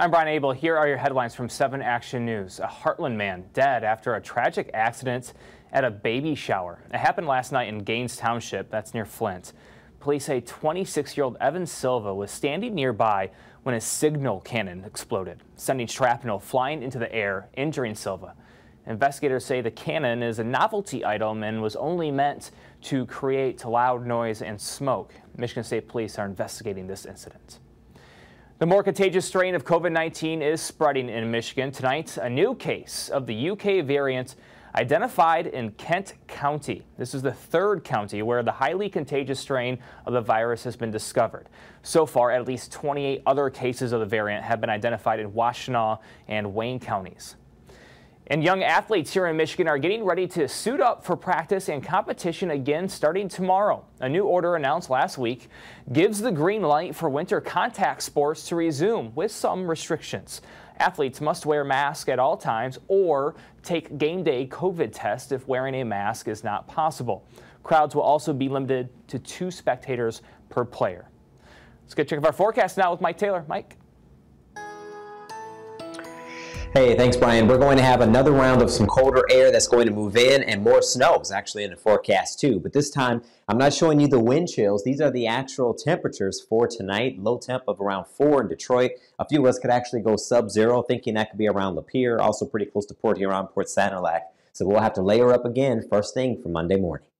I'm Brian Abel. Here are your headlines from 7 Action News. A Heartland man dead after a tragic accident at a baby shower. It happened last night in Gaines Township, that's near Flint. Police say 26-year-old Evan Silva was standing nearby when a signal cannon exploded, sending shrapnel flying into the air, injuring Silva. Investigators say the cannon is a novelty item and was only meant to create loud noise and smoke. Michigan State Police are investigating this incident. The more contagious strain of COVID-19 is spreading in Michigan. Tonight, a new case of the UK variant identified in Kent County. This is the 3rd county where the highly contagious strain of the virus has been discovered. So far, at least 28 other cases of the variant have been identified in Washtenaw and Wayne counties. And young athletes here in Michigan are getting ready to suit up for practice and competition again starting tomorrow. A new order announced last week gives the green light for winter contact sports to resume with some restrictions. Athletes must wear masks at all times or take game day COVID tests if wearing a mask is not possible. Crowds will also be limited to 2 spectators per player. Let's get a check of our forecast now with Mike Taylor. Mike. Hey, thanks, Brian. We're going to have another round of some colder air that's going to move in, and more snow is actually in the forecast too. But this time, I'm not showing you the wind chills. These are the actual temperatures for tonight. Low temp of around 4 in Detroit. A few of us could actually go sub-zero, thinking that could be around Lapeer, also pretty close to Port Huron, Port Sanilac. So we'll have to layer up again first thing for Monday morning.